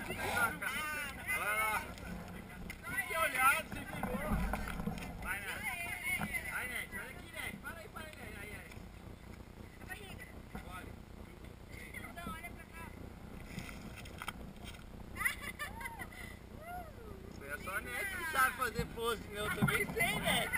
Olha lá. Que olhada, você virou. Vai, Neto. Vai, Neto. Olha aqui, Neto. Para aí, Neto. Aí. A barriga. Olha. Não, olha pra cá. É só Neto que sabe fazer pose, meu. Eu também sei, Neto.